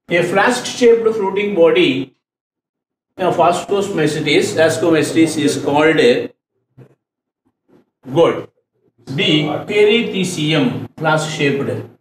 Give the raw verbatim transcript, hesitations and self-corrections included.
A flask-shaped floating body, a phosphomestis, ascomestis is called good. B. Perithecium, flask-shaped.